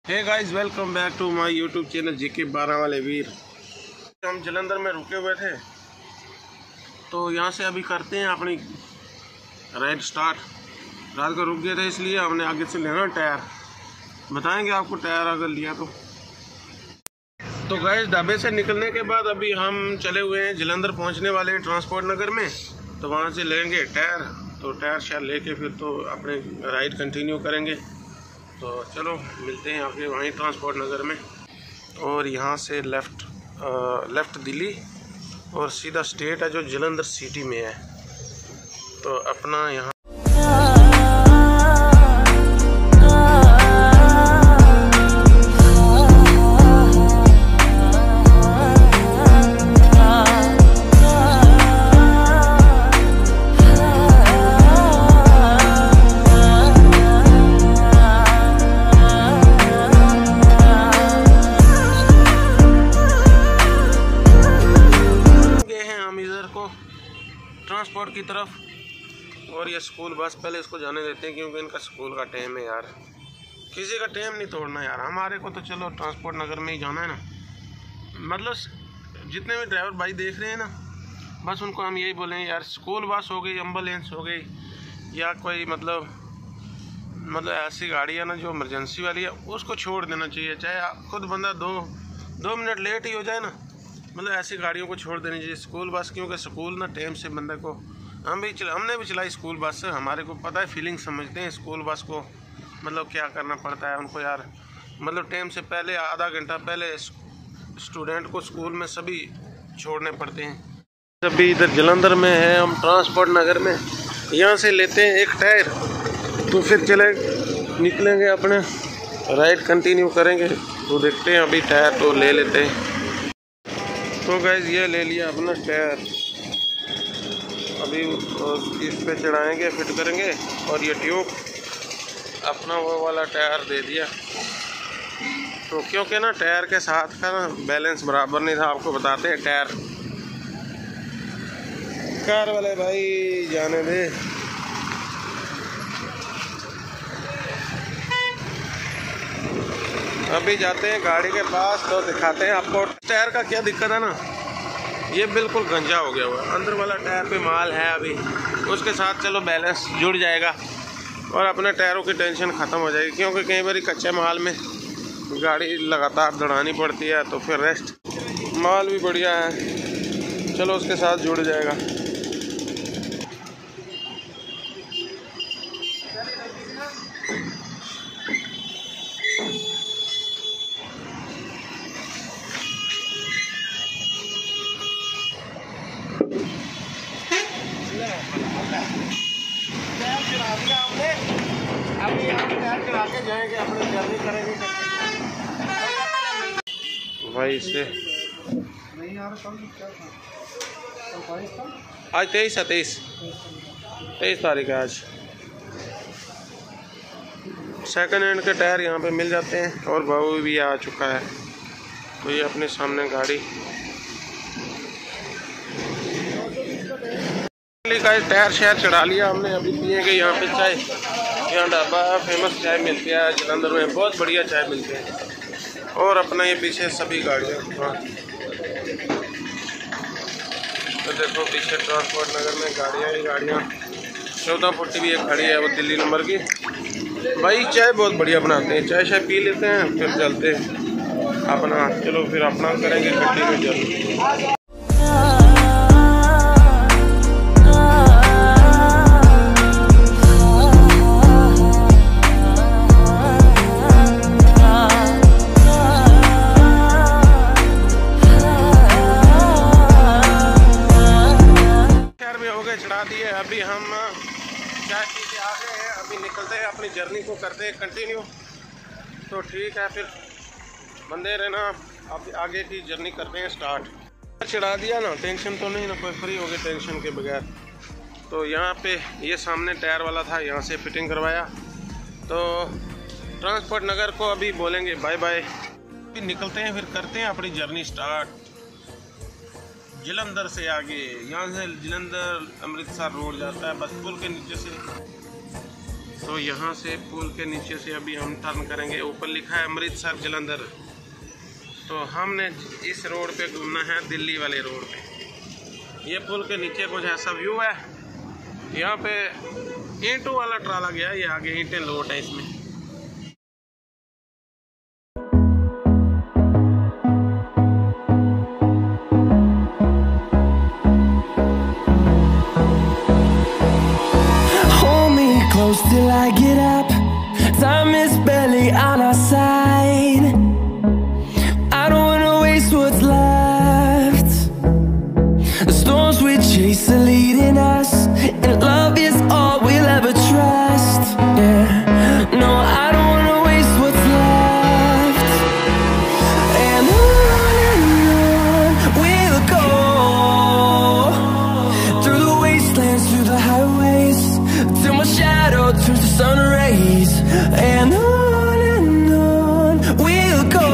Hey guys, welcome back to my YouTube channel JK 12 वाले वीर। हम जलंधर में रुके हुए थे, तो यहाँ से अभी करते हैं अपनी राइड स्टार्ट। रात को रुक गए थे इसलिए हमने आगे से लेना टायर, बताएंगे आपको टायर अगर लिया तो गाइस ढाबे से निकलने के बाद अभी हम चले हुए हैं जलंधर पहुँचने वाले हैं ट्रांसपोर्ट नगर में। तो वहाँ से लेंगे टायर, तो टायर शायर लेके फिर तो अपने राइड कंटिन्यू करेंगे। तो चलो मिलते हैं आपके वहीं ट्रांसपोर्ट नगर में। और यहाँ से लेफ़्ट दिल्ली और सीधा स्टेट है जो जलंधर सिटी में है। तो अपना यहाँ ट्रांसपोर्ट की तरफ। और ये स्कूल बस पहले इसको जाने देते हैं क्योंकि इनका स्कूल का टाइम है यार। किसी का टाइम नहीं तोड़ना यार, हमारे को तो चलो ट्रांसपोर्ट नगर में ही जाना है ना। मतलब जितने भी ड्राइवर भाई देख रहे हैं ना, बस उनको हम यही बोलेंगे यार, स्कूल बस हो गई, एम्बुलेंस हो गई, या कोई मतलब ऐसी गाड़ी है ना जो इमरजेंसी वाली है, उसको छोड़ देना चाहिए। चाहे खुद बंदा दो मिनट लेट ही हो जाए ना, मतलब ऐसी गाड़ियों को छोड़ देनी चाहिए। स्कूल बस, क्योंकि स्कूल ना टाइम से बंदे को, हमने भी चलाई स्कूल बस, हमारे को पता है, फीलिंग समझते हैं स्कूल बस को, मतलब क्या करना पड़ता है उनको यार। मतलब टाइम से पहले, आधा घंटा पहले स्टूडेंट को स्कूल में सभी छोड़ने पड़ते हैं। अभी इधर जलंधर में है, हम ट्रांसपोर्ट नगर में। यहाँ से लेते हैं एक टायर, तो फिर निकलेंगे अपने राइड कंटिन्यू करेंगे। तो देखते हैं, अभी टायर तो ले लेते हैं। तो गाइस ये ले लिया अपना टायर, अभी इस पे चढ़ाएंगे, फिट करेंगे। और ये ट्यूब अपना वो वाला टायर दे दिया, तो क्योंकि ना टायर के साथ का ना बैलेंस बराबर नहीं था। आपको बताते हैं, टायर कार वाले भाई जाने दे। अभी जाते हैं गाड़ी के पास, तो दिखाते हैं आपको टायर का क्या दिक्कत है ना। ये बिल्कुल गंजा हो गया हुआ, अंदर वाला टायर पे माल है अभी, उसके साथ चलो बैलेंस जुड़ जाएगा और अपने टायरों की टेंशन ख़त्म हो जाएगी। क्योंकि कई बार कच्चे माल में गाड़ी लगातार दौड़ानी पड़ती है, तो फिर रेस्ट। माल भी बढ़िया है, चलो उसके साथ जुड़ जाएगा। अभी हम टायर चला के जाएंगे, अपनी जर्नी करेंगे भाई। इससे आज 23 तारीख है आज। सेकंड हैंड के टायर यहाँ पे मिल जाते हैं, और भाव भी आ चुका है। तो ये अपने सामने गाड़ी का टायर शेयर चढ़ा लिया हमने। अभी पिएंगे यहाँ पे चाय, यहाँ ढाबा फेमस चाय मिलती है जलंधर में, बहुत बढ़िया चाय मिलती है। और अपना ये पीछे सभी गाड़ियाँ, हाँ तो देखो पीछे ट्रांसपोर्ट नगर में गाड़ियाँ ही गाड़ियाँ। 14 फुट भी एक खड़ी है, वो दिल्ली नंबर की। भाई चाय बहुत बढ़िया बनाते हैं, चाय शाय पी लेते हैं, फिर चलते अपना। चलो फिर अपना करेंगे कंटिन्यू जर्नी। चढ़ा दिए, अभी हम चाय पी के आ गए हैं। अभी निकलते हैं, अपनी जर्नी को करते हैं कंटिन्यू। तो ठीक है, फिर बंदे रहना, अब आगे की जर्नी करते हैं स्टार्ट। चढ़ा दिया ना, टेंशन तो नहीं ना, कोई फ्री हो गए टेंशन के बगैर। तो यहाँ पे ये सामने टायर वाला था, यहाँ से फिटिंग करवाया। तो ट्रांसपोर्ट नगर को अभी बोलेंगे बाय बाय। फिर निकलते हैं, फिर करते हैं अपनी जर्नी स्टार्ट। जलंधर से आगे, यहाँ से जलंधर अमृतसर रोड जाता है, बस पुल के नीचे से तो यहाँ से पुल के नीचे से अभी हम टर्न करेंगे। ऊपर लिखा है अमृतसर जलंधर। तो हमने इस रोड पे घूमना है, दिल्ली वाले रोड पे। ये पुल के नीचे कुछ ऐसा व्यू है। यहाँ पे ईंटों वाला ट्राला गया, ये आगे ईंटें लोड है इसमें। Close till I get up. Time is barely on our side. I don't wanna waste what's left. The storms we chase are leading us, and love is all we'll ever trust. Yeah, no, I don't wanna waste what's left. And on we'll go, through the wastelands, through the highways, till my shadow turns to sun rays. And on we'll go,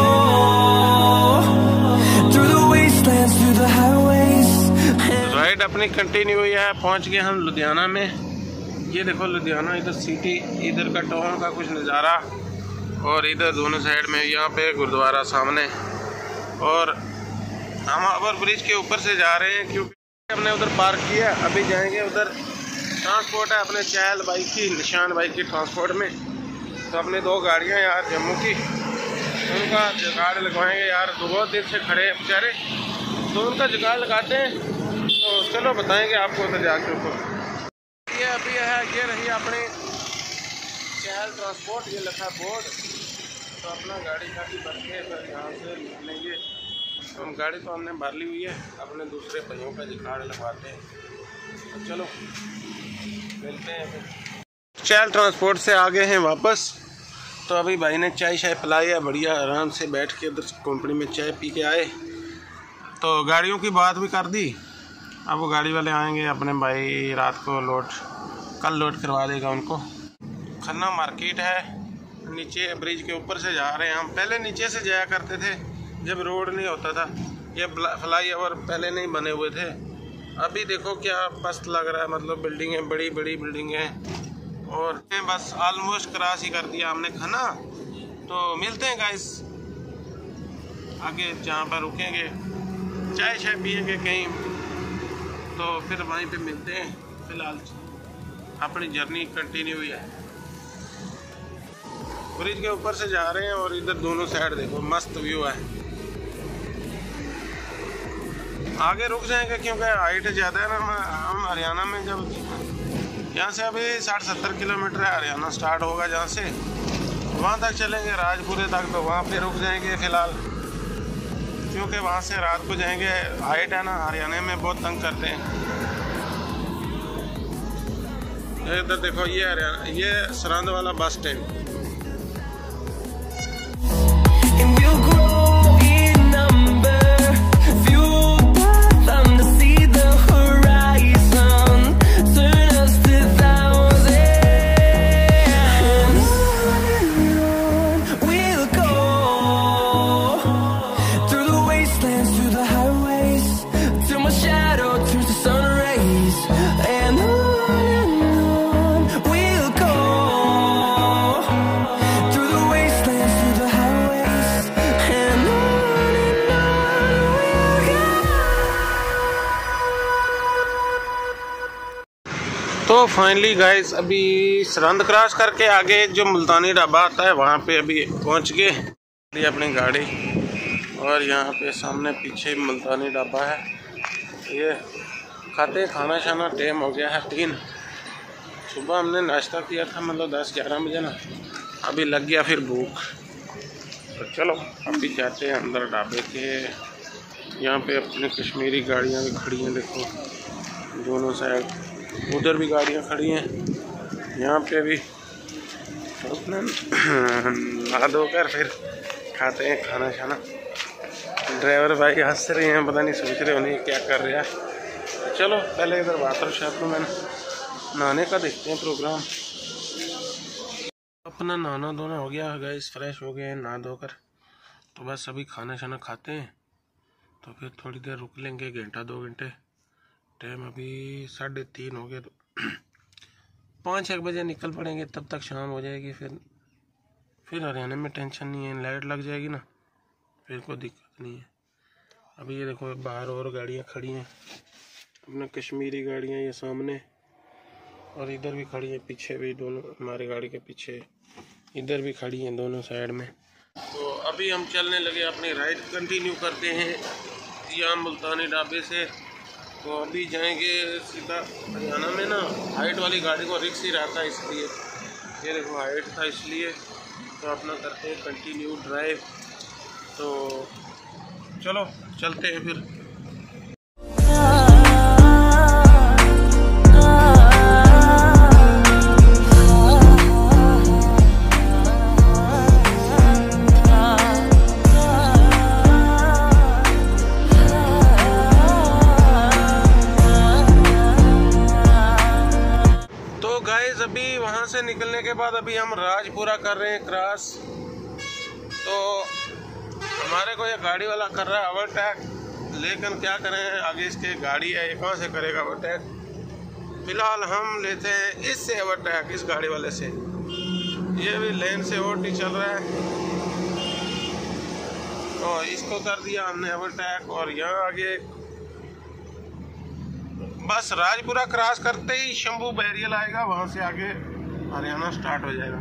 through the wastelands, through the highways. Ride अपनी continue हुई है। पहुंच गए हम लुधियाना में। ये देखो लुधियाना, इधर सिटी, इधर का टाउन का कुछ नज़ारा, और इधर दोनों साइड में यहाँ पे गुरुद्वारा सामने। और हम ओवर ब्रिज के ऊपर से जा रहे हैं क्योंकि हमने उधर पार्क किया। अभी जाएंगे उधर। ट्रांसपोर्ट है अपने चहल भाई की, निशान भाई की ट्रांसपोर्ट में। तो अपने 2 गाड़ियाँ यार जम्मू की, उनका जुगाड़ लगवाएंगे यार। बहुत देर से खड़े हैं बेचारे, तो उनका जुगाड़ लगाते हैं। तो चलो बताएंगे आपको उधर जाके ऊपर। ये अभी है, ये रही अपनी चहल ट्रांसपोर्ट, ये लिखा बोर्ड। तो अपना गाड़ी काफ़ी भर के फिर यहाँ से निकलेंगे। तो गाड़ी तो हमने भर ली हुई है, अपने दूसरे पहियों का जुगाड़ लगवाते हैं। तो चलो मिलते हैं फिर। चहल ट्रांसपोर्ट से आ गए हैं वापस। तो अभी भाई ने चाय शाय पिलाई है, बढ़िया आराम से बैठ के उधर कंपनी में चाय पी के आए। तो गाड़ियों की बात भी कर दी। अब वो गाड़ी वाले आएंगे, अपने भाई रात को कल लोड करवा देगा उनको। खन्ना मार्केट है, नीचे ब्रिज के ऊपर से जा रहे हैं हम। पहले नीचे से जाया करते थे जब रोड नहीं होता था, ये फ्लाई ओवर पहले नहीं बने हुए थे। अभी देखो क्या मस्त लग रहा है, मतलब बिल्डिंगें, बड़ी बड़ी बिल्डिंगें हैं। और बस ऑलमोस्ट क्रॉस ही कर दिया हमने खन्ना। तो मिलते हैं गाइस आगे, जहाँ पर रुकेंगे चाय शाय पिएंगे कहीं, तो फिर वहीं पे मिलते हैं। फिलहाल अपनी जर्नी कंटिन्यू हुई है। ब्रिज के ऊपर से जा रहे हैं और इधर दोनों साइड देखो मस्त व्यू है। आगे रुक जाएंगे क्योंकि हाइट ज़्यादा है ना। हम हरियाणा में जब यहाँ से अभी 60-70 किलोमीटर है, हरियाणा स्टार्ट होगा जहाँ से, वहाँ तक चलेंगे राजपुरे तक। तो वहाँ पे रुक जाएंगे फ़िलहाल, क्योंकि वहाँ से रात को जाएंगे। हाइट है ना, हरियाणा में बहुत तंग करते हैं। इधर देखो ये हरियाणा, ये सरहद वाला बस स्टैंड। तो फाइनली गाइस अभी सरहद क्रॉस करके आगे जो मुल्तानी ढाबा आता है वहाँ पे अभी पहुँच गए अपनी गाड़ी। और यहाँ पे सामने पीछे मुल्तानी ढाबा है। ये खाते खाना शाना टाइम हो गया है 3। सुबह हमने नाश्ता किया था, मतलब 10-11 बजे ना। अभी लग गया फिर भूख। तो चलो अभी जाते हैं अंदर ढाबे के। यहाँ पे अपनी कश्मीरी गाड़ियाँ भी खड़ी हैं, देखो दोनों साइड। उधर भी गाड़ियाँ खड़ी हैं। यहाँ पे भी अपना नहा धोकर फिर खाते हैं खाना शाना। ड्राइवर भाई हंस रहे हैं, पता नहीं सोच रहे होंगे क्या कर रहा है। चलो पहले इधर बाथरूम में नहाने का देखते हैं प्रोग्राम। अपना नहाना धोना हो गया गाइस, फ्रेश हो गए नहा धोकर। तो बस अभी खाना शाना खाते हैं, तो फिर थोड़ी देर रुक लेंगे, 1-2 घंटे। टाइम अभी 3:30 हो गए। तो 5-1 बजे निकल पड़ेंगे, तब तक शाम हो जाएगी। फिर हरियाणा में टेंशन नहीं है, लाइट लग जाएगी ना, फिर कोई दिक्कत नहीं है। अभी ये देखो बाहर और गाड़ियाँ खड़ी हैं, अपना कश्मीरी गाड़ियाँ ये सामने, और इधर भी खड़ी है, पीछे भी दोनों, हमारी गाड़ी के पीछे इधर भी खड़ी हैं दोनों साइड में। तो अभी हम चलने लगे, अपनी राइड कंटिन्यू करते हैं यहाँ मुल्तानी ढाबे से। तो अभी जाएंगे सीधा हरियाणा में ना, हाइट वाली गाड़ी को रिक्स ही रहता है, इसलिए ये देखो हाइट था इसलिए। तो अपना करते हैं कंटिन्यू ड्राइव। तो चलो चलते हैं फिर। अभी वहाँ से निकलने के बाद अभी हम राजपुरा कर रहे हैं क्रॉस। तो हमारे को ये गाड़ी वाला कर रहा है ओवरटेक, लेकिन क्या करें, आगे इसके गाड़ी है, ये कहाँ से करेगा ओवरटेक। फिलहाल हम लेते हैं इससे ओवरटेक, इस गाड़ी वाले से। ये भी लेन से ओवरटेक चल रहा है, तो इसको कर दिया हमने ओवरटेक। और यहाँ आगे बस राजपुरा क्रॉस करते ही शंभू बैरियल आएगा, वहाँ से आगे हरियाणा स्टार्ट हो जाएगा।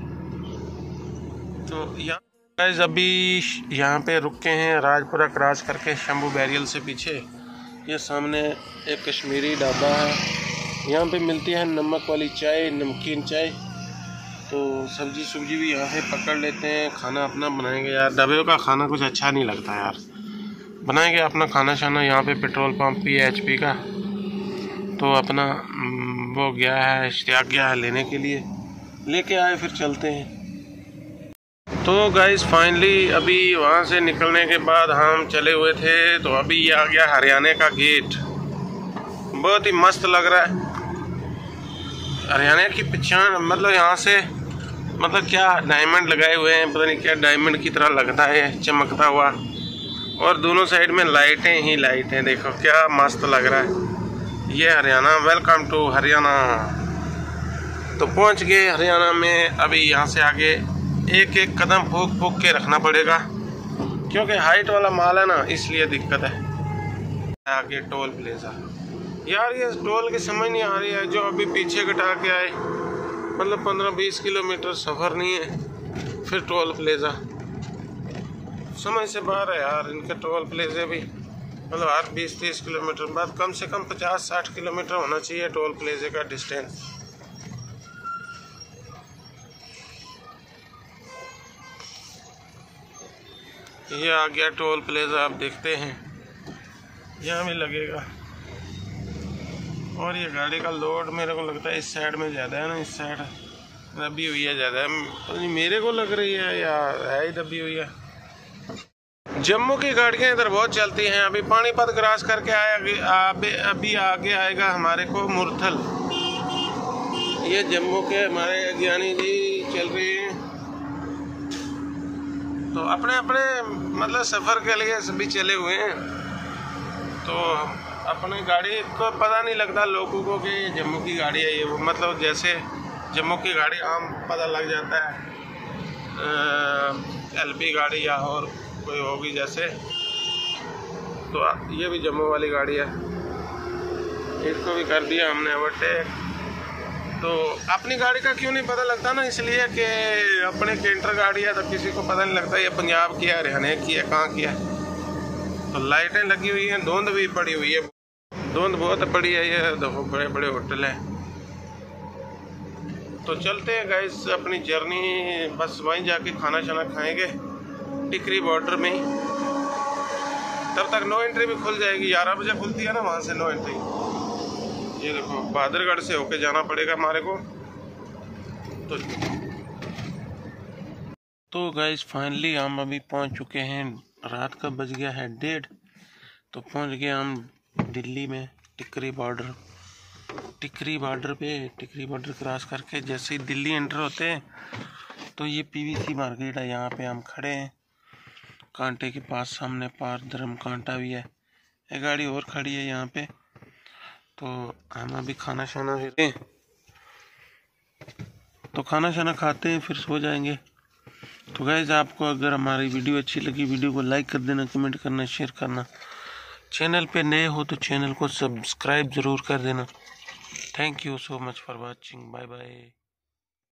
तो यहाँ अभी यहाँ पे रुके हैं राजपुरा क्रॉस करके शंभू बैरियल से पीछे। ये सामने एक कश्मीरी ढाबा है, यहाँ पे मिलती है नमक वाली चाय, नमकीन चाय। तो सब्जी भी यहाँ से पकड़ लेते हैं, खाना अपना बनाएंगे। यार ढाबे का खाना कुछ अच्छा नहीं लगता यार, बनाएंगे अपना खाना शाना। यहाँ पे पेट्रोल पंप भी है HP का, तो अपना वो गया है, इश्तियाक गया है लेने के लिए, लेके आए, फिर चलते हैं। तो गाइस फाइनली अभी वहाँ से निकलने के बाद हम चले हुए थे, तो अभी ये आ गया हरियाणा का गेट। बहुत ही मस्त लग रहा है, हरियाणा की पहचान। मतलब यहाँ से मतलब क्या डायमंड लगाए हुए हैं, पता नहीं क्या डायमंड की तरह लगता है, चमकता हुआ। और दोनों साइड में लाइटें ही लाइटें, देखो क्या मस्त लग रहा है। ये हरियाणा, वेलकम टू हरियाणा। तो पहुंच गए हरियाणा में। अभी यहाँ से आगे एक एक कदम फूक के रखना पड़ेगा, क्योंकि हाइट वाला माल है ना, इसलिए दिक्कत है। आगे टोल प्लेजा, यार ये टोल की समझ नहीं आ रही है। जो अभी पीछे कटा के आए, मतलब 15-20 किलोमीटर सफ़र नहीं है, फिर टोल प्लेजा, समझ से बाहर है यार इनके टोल प्लेजे भी। मतलब हर 20-30 किलोमीटर बाद कम से कम 50-60 किलोमीटर होना चाहिए टोल प्लेजे का डिस्टेंस। ये आ गया टोल प्लेजा, आप देखते हैं यहाँ भी लगेगा। और ये गाड़ी का लोड मेरे को लगता है इस साइड में ज़्यादा है ना, इस साइड दबी हुई है ज़्यादा, मेरे को लग रही है, या है ही दबी हुई है। जम्मू की गाड़ियाँ इधर बहुत चलती हैं। अभी पानीपत क्रॉस करके अभी आगे आएगा हमारे को मुरथल। ये जम्मू के हमारे ज्ञानी जी चल रहे हैं, तो अपने अपने मतलब सफ़र के लिए सभी चले हुए हैं। तो अपनी गाड़ी को पता नहीं लगता लोगों को कि जम्मू की गाड़ी है ये, मतलब जैसे जम्मू की गाड़ी आम पता लग जाता है, LP गाड़ी या और कोई होगी जैसे। तो ये भी जम्मू वाली गाड़ी है, इसको भी कर दिया हमने ओवरटेक। तो अपनी गाड़ी का क्यों नहीं पता लगता ना, इसलिए कि अपने केंटर गाड़ी है, तो किसी को पता नहीं लगता ये पंजाब की है, हरियाणा की है, कहाँ की है। तो लाइटें लगी हुई हैं, धुंध भी पड़ी हुई है, धुंध बहुत पड़ी है। ये देखो बड़े बड़े होटल हैं। तो चलते हैं गाइस अपनी जर्नी, बस वहीं जाके खाना शाना खाएंगे टिकरी बॉर्डर में ही। तब तक नो एंट्री भी खुल जाएगी, 11 बजे खुलती है ना वहाँ से नो एंट्री। ये देखो बहादुरगढ़ से होके जाना पड़ेगा हमारे को। तो गाइस फाइनली हम अभी पहुँच चुके हैं, रात का बज गया है 1:30। तो पहुँच गए हम दिल्ली में टिकरी बॉर्डर पे। टिकरी बॉर्डर क्रॉस करके जैसे ही दिल्ली एंटर होते हैं, तो ये PVC मार्केट है, यहाँ पे हम खड़े हैं कांटे के पास। सामने पार धर्म कांटा भी है, एक गाड़ी और खड़ी है यहाँ पे। तो हम अभी खाना शाना तो खाना शाना खाते हैं फिर सो जाएंगे। तो गाइस आपको अगर हमारी वीडियो अच्छी लगी, वीडियो को लाइक कर देना, कमेंट करना, शेयर करना। चैनल पे नए हो तो चैनल को सब्सक्राइब ज़रूर कर देना। Thank you so much for watching. Bye bye.